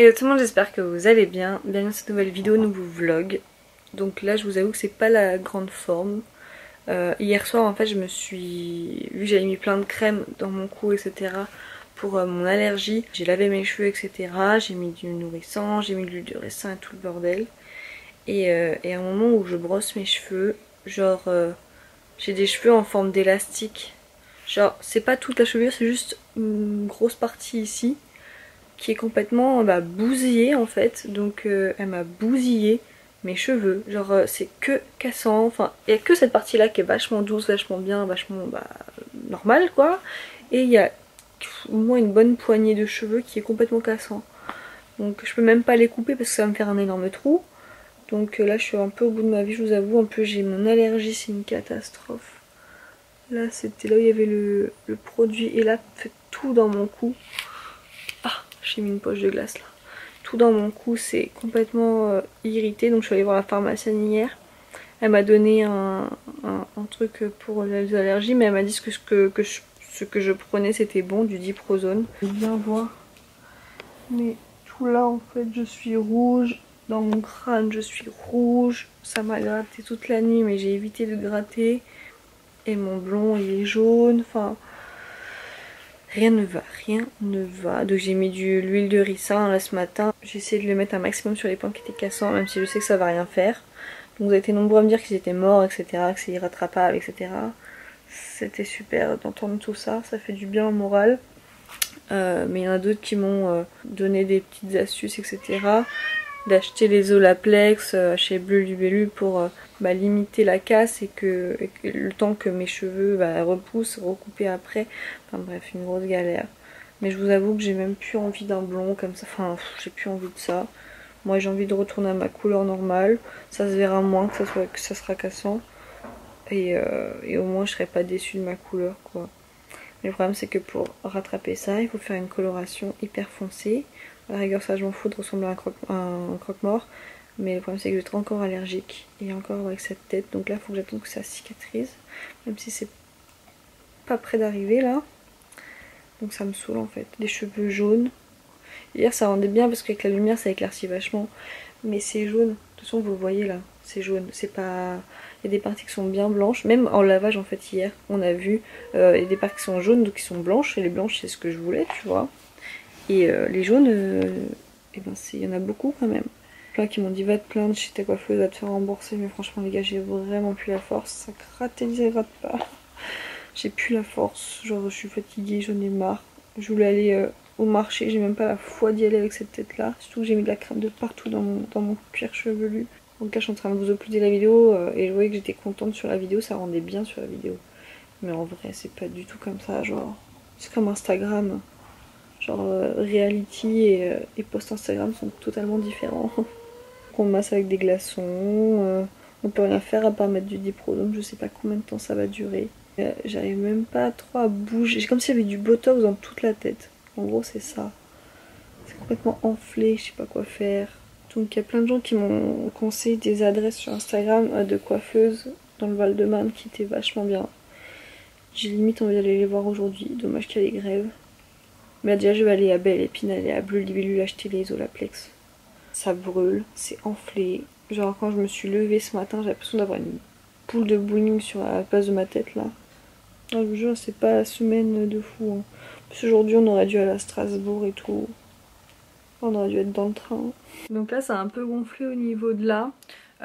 Hello tout le monde, j'espère que vous allez bien. Bienvenue dans cette nouvelle vidéo, nouveau vlog. Donc là je vous avoue que c'est pas la grande forme. Hier soir en fait je me suis... Vu que j'avais mis plein de crème dans mon cou etc. Pour mon allergie, j'ai lavé mes cheveux etc. J'ai mis du nourrissant, j'ai mis de l'huile de ricin et tout le bordel. Et à un moment où je brosse mes cheveux, genre j'ai des cheveux en forme d'élastique. Genre c'est pas toute la chevelure, c'est juste une grosse partie ici qui est complètement bousillée en fait. Donc elle m'a bousillé mes cheveux. Genre c'est que cassant. Enfin il y a que cette partie là qui est vachement douce, vachement bien, vachement normale quoi. Et il y a au moins une bonne poignée de cheveux qui est complètement cassant. Donc je peux même pas les couper parce que ça va me faire un énorme trou. Donc là je suis un peu au bout de ma vie, je vous avoue. En plus j'ai mon allergie, c'est une catastrophe. Là c'était là où il y avait le produit et là fait tout dans mon cou. Ah, j'ai mis une poche de glace là. Tout dans mon cou, c'est complètement irrité. Donc je suis allée voir la pharmacienne hier. Elle m'a donné un truc pour les allergies, mais elle m'a dit que ce que je prenais c'était bon, du diprozone. Bien voir. Mais tout là en fait je suis rouge. Dans mon crâne je suis rouge. Ça m'a gratté toute la nuit mais j'ai évité de gratter. Et mon blond il est jaune. Enfin... Rien ne va, rien ne va. Donc j'ai mis de l'huile de ricin là ce matin. J'ai essayé de le mettre un maximum sur les points qui étaient cassants, même si je sais que ça va rien faire. Donc vous avez été nombreux à me dire qu'ils étaient morts, etc. Que c'est irrattrapable, etc. C'était super d'entendre tout ça, ça fait du bien au moral. Mais il y en a d'autres qui m'ont donné des petites astuces, etc. D'acheter les Olaplex chez Bleu Libellule pour limiter la casse et que le temps que mes cheveux repoussent, recouper après. Enfin bref, une grosse galère. Mais je vous avoue que j'ai même plus envie d'un blond comme ça. Enfin, j'ai plus envie de ça. Moi j'ai envie de retourner à ma couleur normale. Ça se verra moins que ça sera cassant. Et au moins je serai pas déçue de ma couleur quoi. Mais le problème c'est que pour rattraper ça, il faut faire une coloration hyper foncée. À la rigueur ça je m'en fous de ressembler à un croque-mort. Mais le problème c'est que je vais être encore allergique. Et encore avec cette tête. Donc là il faut que j'attende que ça cicatrise. Même si c'est pas près d'arriver là. Donc ça me saoule en fait. Des cheveux jaunes. Hier ça rendait bien parce qu'avec la lumière ça éclaircit vachement. Mais c'est jaune. De toute façon vous le voyez là. C'est jaune. C'est pas... Il y a des parties qui sont bien blanches. Même en lavage en fait hier on a vu. Il y a des parties qui sont jaunes donc qui sont blanches. Et les blanches c'est ce que je voulais tu vois. Et les jaunes, eh ben il y en a beaucoup quand même. Plein qui m'ont dit va te plaindre chez ta coiffeuse, va te faire rembourser. Mais franchement les gars j'ai vraiment plus la force. Ça gratte et ça gratte pas. J'ai plus la force. Genre je suis fatiguée, j'en ai marre. Je voulais aller au marché, j'ai même pas la foi d'y aller avec cette tête là. Surtout que j'ai mis de la crème de partout dans mon cuir chevelu. Donc là je suis en train de vous uploader la vidéo et je voyais que j'étais contente sur la vidéo, ça rendait bien sur la vidéo. Mais en vrai c'est pas du tout comme ça, genre c'est comme Instagram. Genre reality et post Instagram sont totalement différents. On masse avec des glaçons, on peut rien faire à part mettre du diprozone, je sais pas combien de temps ça va durer. J'arrive même pas trop à bouger, c'est comme s'il y avait du botox dans toute la tête. En gros c'est ça. C'est complètement enflé, je sais pas quoi faire. Donc il y a plein de gens qui m'ont conseillé des adresses sur Instagram de coiffeuses dans le Val-de-Marne qui étaient vachement bien. J'ai limite envie d'aller les voir aujourd'hui, dommage qu'il y a les grèves. Mais déjà je vais aller à Belle Épine, aller à Bleu Libellule acheter les Olaplex. Ça brûle, c'est enflé. Genre quand je me suis levée ce matin, j'ai l'impression d'avoir une boule de bowling sur la base de ma tête là. Je vous jure, c'est pas la semaine de fou. Hein. Parce qu'aujourd'hui on aurait dû aller à Strasbourg et tout. On aurait dû être dans le train. Donc là ça a un peu gonflé au niveau de là.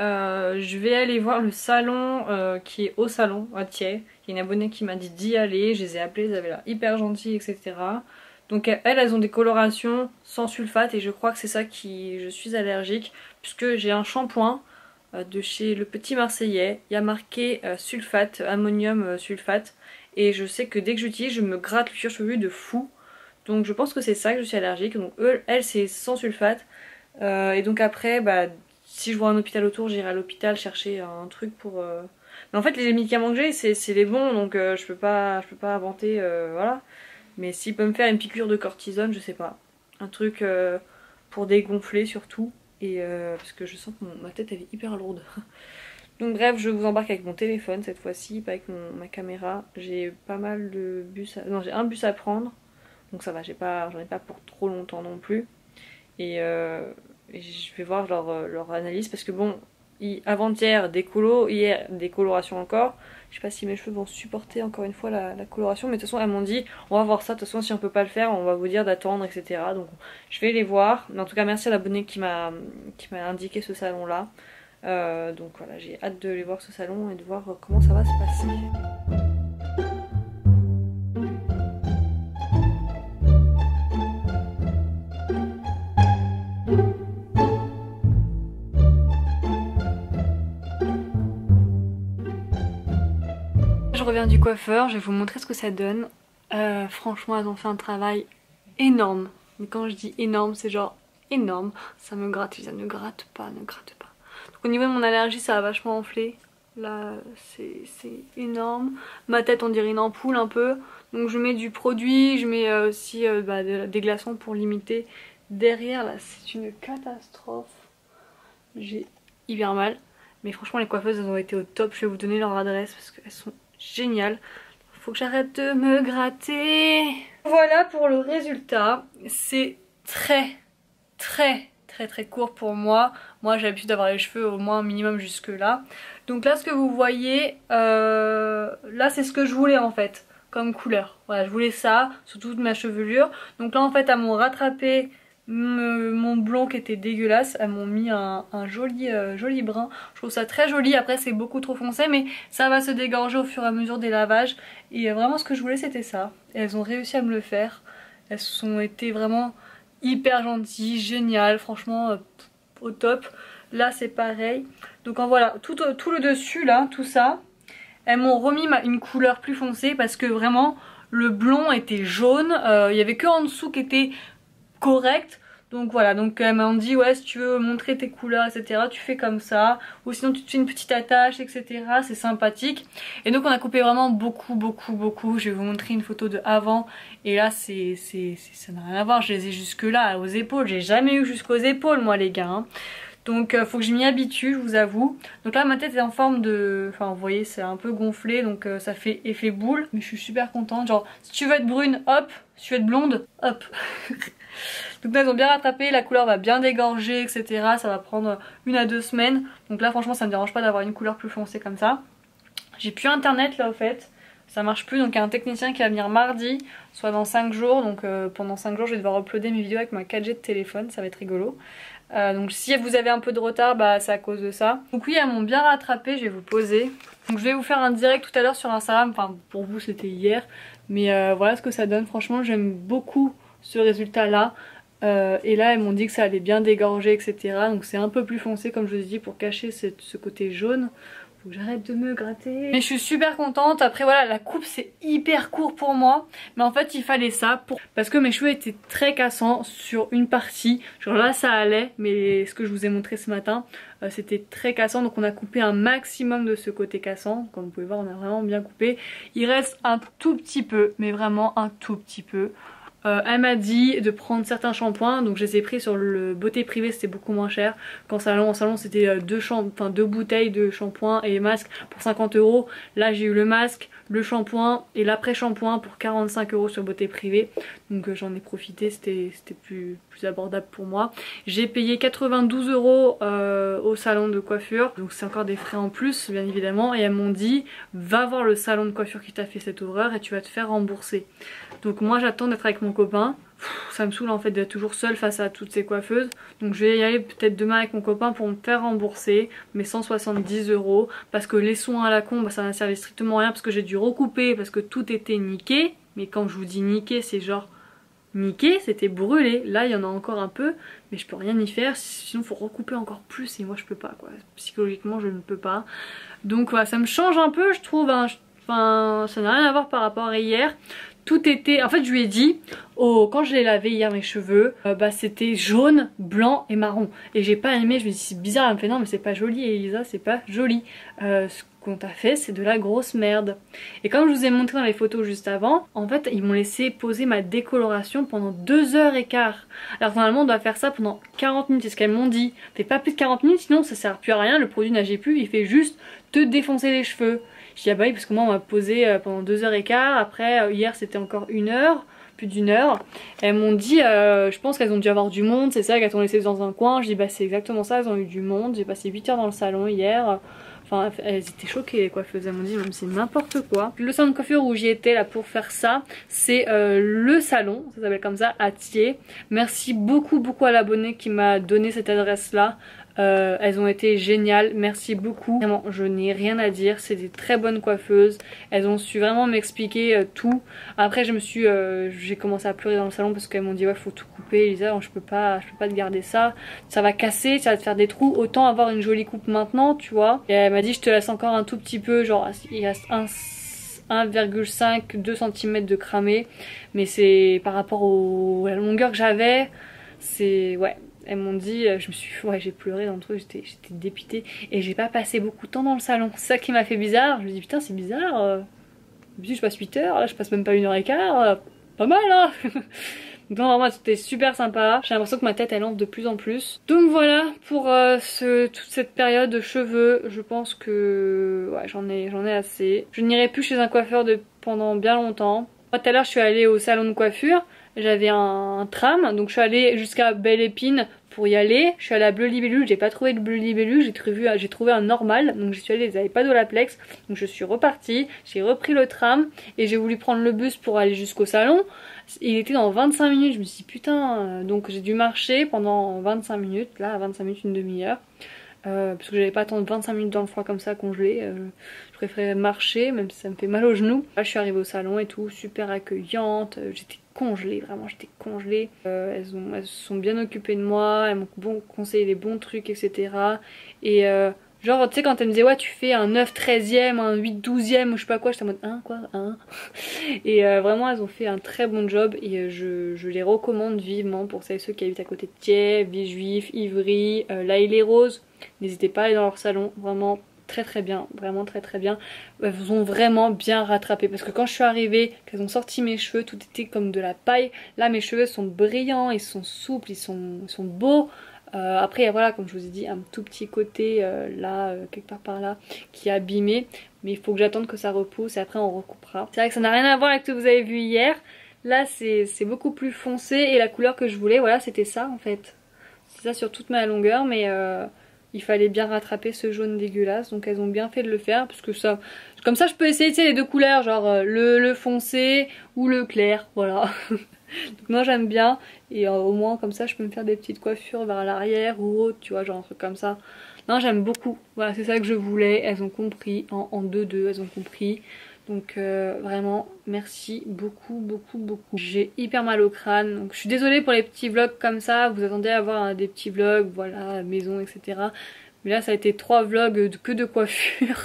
Je vais aller voir le salon qui est au salon à Thiers. Il y a une abonnée qui m'a dit d'y aller. Je les ai appelées, elles avaient l'air hyper gentilles, etc. Donc elles ont des colorations sans sulfate et je crois que c'est ça qui je suis allergique puisque j'ai un shampoing de chez Le Petit Marseillais. Il y a marqué sulfate, ammonium sulfate et je sais que dès que j'utilise je me gratte le cuir chevelu de fou. Donc je pense que c'est ça que je suis allergique. Donc elle c'est sans sulfate et donc après si je vois un hôpital autour j'irai à l'hôpital chercher un truc pour... Mais en fait les médicaments que j'ai c'est les bons donc je peux pas inventer voilà. Mais s'il peut me faire une piqûre de cortisone, je sais pas. Un truc pour dégonfler surtout. Et parce que je sens que ma tête elle est hyper lourde. Donc bref, je vous embarque avec mon téléphone cette fois-ci, pas avec ma caméra. J'ai pas mal de bus à... Non, j'ai un bus à prendre. Donc ça va, j'en ai pas pour trop longtemps non plus. et je vais voir leur analyse parce que bon, avant-hier décolo, hier décoloration encore. Je sais pas si mes cheveux vont supporter encore une fois la coloration, mais de toute façon elles m'ont dit on va voir ça, de toute façon si on peut pas le faire on va vous dire d'attendre, etc. Donc je vais les voir, mais en tout cas merci à l'abonné qui m'a indiqué ce salon là. Donc voilà, j'ai hâte de les voir ce salon et de voir comment ça va se passer. Je reviens du coiffeur, je vais vous montrer ce que ça donne. Franchement elles ont fait un travail énorme. Mais quand je dis énorme, c'est genre énorme. Ça me gratte, ça ne gratte pas, ne gratte pas. Donc au niveau de mon allergie ça a vachement enflé. Là c'est énorme. Ma tête on dirait une ampoule un peu. Donc je mets du produit, je mets aussi des glaçons pour limiter. Derrière là c'est une catastrophe. J'ai hyper mal. Mais franchement les coiffeuses elles ont été au top. Je vais vous donner leur adresse parce qu'elles sont géniales. Faut que j'arrête de me gratter. Voilà pour le résultat. C'est très court pour moi. Moi j'ai l'habitude d'avoir les cheveux au moins minimum jusque là. Donc là ce que vous voyez, là c'est ce que je voulais en fait comme couleur. Voilà, je voulais ça sur toute ma chevelure. Donc là en fait elles m'ont rattrapé mon blond qui était dégueulasse, elles m'ont mis un joli brun. Je trouve ça très joli, après c'est beaucoup trop foncé mais ça va se dégorger au fur et à mesure des lavages. Et vraiment ce que je voulais c'était ça. Et elles ont réussi à me le faire. Elles ont été vraiment hyper gentilles, géniales, franchement au top. Là c'est pareil. Donc en voilà, tout le dessus là, tout ça, elles m'ont remis une couleur plus foncée parce que vraiment le blond était jaune. Il y avait que en dessous qui était correct. Donc voilà, donc elle m'a dit ouais si tu veux montrer tes couleurs etc tu fais comme ça, ou sinon tu te fais une petite attache etc, c'est sympathique. Et donc on a coupé vraiment beaucoup. Je vais vous montrer une photo de avant et là ça n'a rien à voir, je les ai jusque là aux épaules, j'ai jamais eu jusqu'aux épaules moi les gars hein. Donc faut que je m'y habitue je vous avoue. Donc là ma tête est en forme de... Enfin vous voyez c'est un peu gonflé donc ça fait effet boule. Mais je suis super contente, genre si tu veux être brune hop, si tu veux être blonde hop. Donc là ils ont bien rattrapé, la couleur va bien dégorger etc. Ça va prendre 1 à 2 semaines. Donc là franchement ça me dérange pas d'avoir une couleur plus foncée comme ça. J'ai plus internet là au fait, ça marche plus, donc il y a un technicien qui va venir mardi, soit dans 5 jours. Donc pendant 5 jours je vais devoir uploader mes vidéos avec ma 4G de téléphone, ça va être rigolo. Donc si vous avez un peu de retard bah c'est à cause de ça. Donc oui elles m'ont bien rattrapé, je vais vous poser. Donc je vais vous faire un direct tout à l'heure sur Instagram, enfin pour vous c'était hier. Mais voilà ce que ça donne, franchement j'aime beaucoup ce résultat là. Et là elles m'ont dit que ça allait bien dégorger etc. Donc c'est un peu plus foncé comme je vous ai dit pour cacher ce côté jaune. Faut que j'arrête de me gratter. Mais je suis super contente. Après voilà la coupe c'est hyper court pour moi. Mais en fait il fallait ça parce que mes cheveux étaient très cassants sur une partie. Genre là ça allait, mais ce que je vous ai montré ce matin c'était très cassant. Donc on a coupé un maximum de ce côté cassant. Comme vous pouvez voir on a vraiment bien coupé. Il reste un tout petit peu, mais vraiment un tout petit peu. Elle m'a dit de prendre certains shampoings, donc je les ai pris sur le beauté privée, c'était beaucoup moins cher qu'en salon. En salon c'était 2 bouteilles de shampoing et masque pour 50 €. Là j'ai eu le masque, le shampoing et l'après shampoing pour 45 € sur beauté privée. Donc j'en ai profité, c'était plus abordable pour moi. J'ai payé 92 € au salon de coiffure, donc c'est encore des frais en plus bien évidemment. Et elles m'ont dit va voir le salon de coiffure qui t'a fait cette horreur et tu vas te faire rembourser. Donc moi j'attends d'être avec mon copain. Ça me saoule en fait d'être toujours seule face à toutes ces coiffeuses. Donc je vais y aller peut-être demain avec mon copain pour me faire rembourser mes 170 €. Parce que les soins à la con bah, ça n'a servi strictement à rien parce que j'ai dû recouper parce que tout était niqué. Mais quand je vous dis niqué c'est genre niqué, c'était brûlé. Là il y en a encore un peu mais je peux rien y faire. Sinon il faut recouper encore plus et moi je peux pas quoi. Psychologiquement je ne peux pas. Donc voilà ça me change un peu je trouve hein. Enfin ça n'a rien à voir par rapport à hier. Tout était... En fait je lui ai dit, quand je l'ai lavé hier mes cheveux, bah c'était jaune, blanc et marron. Et j'ai pas aimé, je me dis c'est bizarre, elle me fait non mais c'est pas joli Elisa, c'est pas joli. Ce qu'on t'a fait c'est de la grosse merde. Et comme je vous ai montré dans les photos juste avant, en fait ils m'ont laissé poser ma décoloration pendant 2h15. Alors normalement on doit faire ça pendant 40 minutes, c'est ce qu'elles m'ont dit. Fais pas plus de 40 minutes sinon ça sert plus à rien, le produit n'agit plus, il fait juste te défoncer les cheveux. Je dis ah bah oui parce que moi on m'a posé pendant 2h15, après hier c'était encore 1 heure. plus d'1 heure. Elles m'ont dit, je pense qu'elles ont dû avoir du monde, c'est ça, qu'elles t'ont laissé dans un coin. Je dis bah c'est exactement ça, elles ont eu du monde. J'ai passé 8 heures dans le salon hier. Enfin elles étaient choquées les coiffeuses, elles m'ont dit même c'est n'importe quoi. Le salon de coiffure où j'y étais là pour faire ça, c'est le salon, ça s'appelle comme ça, à Thiers. Merci beaucoup à l'abonné qui m'a donné cette adresse là. Elles ont été géniales, merci beaucoup. Vraiment, je n'ai rien à dire, c'est des très bonnes coiffeuses. Elles ont su vraiment m'expliquer tout. Après j'ai commencé à pleurer dans le salon parce qu'elles m'ont dit ouais faut tout couper Elisa, je peux pas te garder ça. Ça va casser, ça va te faire des trous, autant avoir une jolie coupe maintenant tu vois. Et elle m'a dit je te laisse encore un tout petit peu, genre il reste 1,5-2 cm de cramé. Mais c'est par rapport à la longueur que j'avais, c'est ouais. Elles m'ont dit, j'ai pleuré dans le truc, j'étais dépitée et j'ai pas passé beaucoup de temps dans le salon. C'est ça qui m'a fait bizarre. Je me dis putain c'est bizarre. Je passe 8 heures, là je passe même pas 1h15. Pas mal hein. Donc vraiment c'était super sympa. J'ai l'impression que ma tête elle enfle de plus en plus. Donc voilà pour toute cette période de cheveux. Je pense que ouais, j'en ai assez. Je n'irai plus chez un coiffeur pendant bien longtemps. Moi tout à l'heure je suis allée au salon de coiffure. J'avais un tram, donc je suis allée jusqu'à Belle Épine pour y aller. Je suis allée à Bleu Libellule, j'ai pas trouvé de Bleu Libellule, j'ai trouvé un normal, donc j'y suis allée, ils avaient pas d'Olaplex. Donc je suis repartie, j'ai repris le tram et j'ai voulu prendre le bus pour aller jusqu'au salon. Il était dans 25 minutes, je me suis dit putain, donc j'ai dû marcher pendant 25 minutes, là à 25 minutes, une demi-heure. Parce que j'avais pas attendre 25 minutes dans le froid comme ça congelé. Je préférais marcher même si ça me fait mal aux genoux. Là je suis arrivée au salon et tout, super accueillante. J'étais congelée, vraiment j'étais congelée. Elles se sont bien occupées de moi, elles m'ont conseillé les bons trucs etc. Et genre tu sais quand elles me disaient ouais tu fais un 9/13e, un 8/12e ou je sais pas quoi, j'étais en mode hein quoi hein. Et vraiment elles ont fait un très bon job et je les recommande vivement pour celles et ceux qui habitent à côté de Thiers, Villejuif, Ivry, La Île-et-Rose. N'hésitez pas à aller dans leur salon, vraiment très bien, vraiment très bien. Elles vous ont vraiment bien rattrapé parce que quand je suis arrivée, qu'elles ont sorti mes cheveux, tout était comme de la paille. Là mes cheveux sont brillants, ils sont souples, ils sont beaux. Après voilà comme je vous ai dit un tout petit côté là quelque part par là qui est abîmé, mais il faut que j'attende que ça repousse et après on recoupera. C'est vrai que ça n'a rien à voir avec ce que vous avez vu hier. Là c'est beaucoup plus foncé et la couleur que je voulais, voilà c'était ça en fait. C'est ça sur toute ma longueur, mais il fallait bien rattraper ce jaune dégueulasse, donc elles ont bien fait de le faire parce que ça, comme ça je peux essayer tu sais, les deux couleurs, genre le foncé ou le clair, voilà. Donc moi j'aime bien et au moins comme ça je peux me faire des petites coiffures vers l'arrière ou autre, tu vois, genre un truc comme ça. Non j'aime beaucoup, voilà c'est ça que je voulais, elles ont compris, en 2-2 elles ont compris. Donc vraiment merci beaucoup. J'ai hyper mal au crâne, donc je suis désolée pour les petits vlogs comme ça, vous attendez à avoir des petits vlogs, voilà, maison etc. Mais là ça a été 3 vlogs que de coiffure.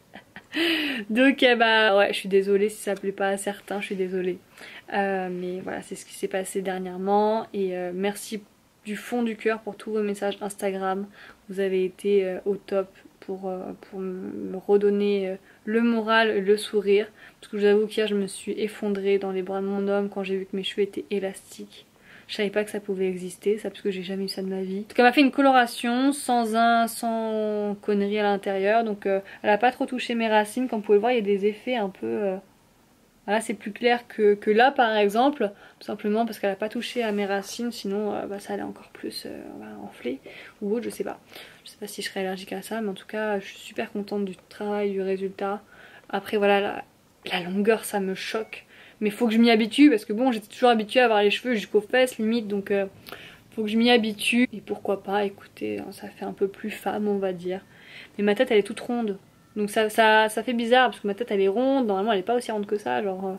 Donc bah ouais je suis désolée si ça plaît pas à certains, je suis désolée. Mais voilà c'est ce qui s'est passé dernièrement et merci du fond du cœur pour tous vos messages Instagram. Vous avez été au top pour me redonner le moral, le sourire. Parce que je vous avoue qu'hier je me suis effondrée dans les bras de mon homme quand j'ai vu que mes cheveux étaient élastiques. Je savais pas que ça pouvait exister, ça, parce que j'ai jamais eu ça de ma vie. En tout cas, elle m'a fait une coloration sans conneries à l'intérieur. Donc elle a pas trop touché mes racines. Comme vous pouvez le voir, il y a des effets un peu... Là c'est plus clair que là par exemple, tout simplement parce qu'elle a pas touché à mes racines, sinon bah, ça allait encore plus enfler ou autre, je sais pas si je serais allergique à ça, mais en tout cas je suis super contente du travail, du résultat. Après voilà la longueur ça me choque, mais faut que je m'y habitue parce que bon j'étais toujours habituée à avoir les cheveux jusqu'aux fesses limite, donc faut que je m'y habitue et pourquoi pas, écoutez ça fait un peu plus femme on va dire, mais ma tête elle est toute ronde. Donc ça fait bizarre parce que ma tête elle est ronde, normalement elle est pas aussi ronde que ça, genre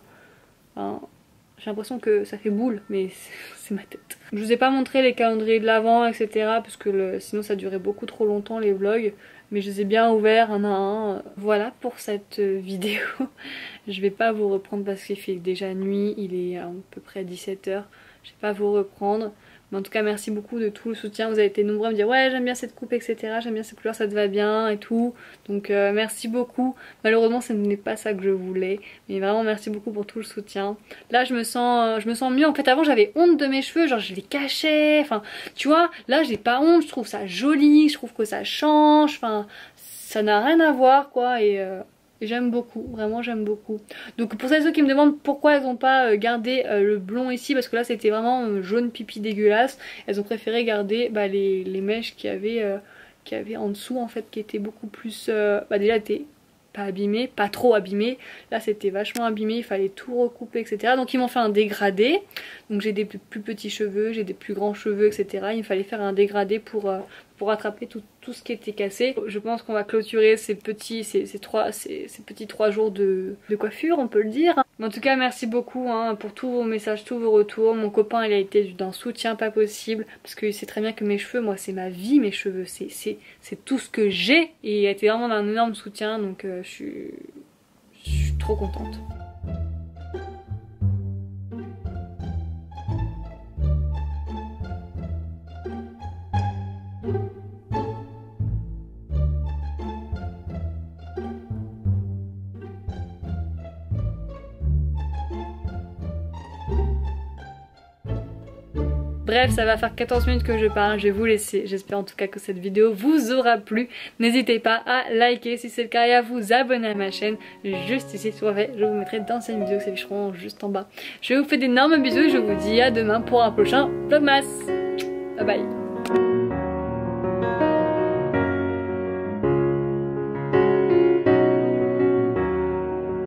j'ai l'impression que ça fait boule, mais c'est ma tête. Je vous ai pas montré les calendriers de l'avant etc parce que sinon ça durait beaucoup trop longtemps les vlogs, mais je les ai bien ouverts un à un. Voilà pour cette vidéo. Je vais pas vous reprendre parce qu'il fait déjà nuit, il est à peu près 17 h. Je vais pas vous reprendre. Mais en tout cas merci beaucoup de tout le soutien, vous avez été nombreux à me dire ouais j'aime bien cette coupe etc, j'aime bien cette couleur, ça te va bien et tout. Donc merci beaucoup. Malheureusement ce n'est pas ça que je voulais, mais vraiment merci beaucoup pour tout le soutien. Là je me sens mieux. En fait avant j'avais honte de mes cheveux, genre je les cachais, enfin tu vois, là j'ai pas honte, je trouve ça joli, je trouve que ça change, enfin ça n'a rien à voir quoi. Et et j'aime beaucoup, vraiment j'aime beaucoup. Donc pour celles qui me demandent pourquoi elles n'ont pas gardé le blond ici, parce que là c'était vraiment jaune pipi dégueulasse, elles ont préféré garder les mèches qu'il y avait en dessous en fait, qui étaient beaucoup plus, déjà étaient pas abîmées, pas trop abîmées, là c'était vachement abîmé, il fallait tout recouper etc. Donc ils m'ont fait un dégradé, donc j'ai des plus petits cheveux, j'ai des plus grands cheveux etc. Il me fallait faire un dégradé pour rattraper tout ce qui était cassé. Je pense qu'on va clôturer ces petits 3 jours de coiffure, on peut le dire. Mais en tout cas merci beaucoup pour tous vos messages, tous vos retours. Mon copain il a été d'un soutien pas possible, parce que c'est très bien que mes cheveux, moi c'est ma vie, mes cheveux, c'est tout ce que j'ai, et il a été vraiment d'un énorme soutien, donc je suis trop contente. Bref, ça va faire 14 minutes que je parle, je vais vous laisser. J'espère en tout cas que cette vidéo vous aura plu. N'hésitez pas à liker si c'est le cas et à vous abonner à ma chaîne. Juste ici, si vous avez, je vous mettrai d'anciennes vidéos qui s'afficheront juste en bas. Je vous fais d'énormes bisous et je vous dis à demain pour un prochain vlogmas. Bye bye.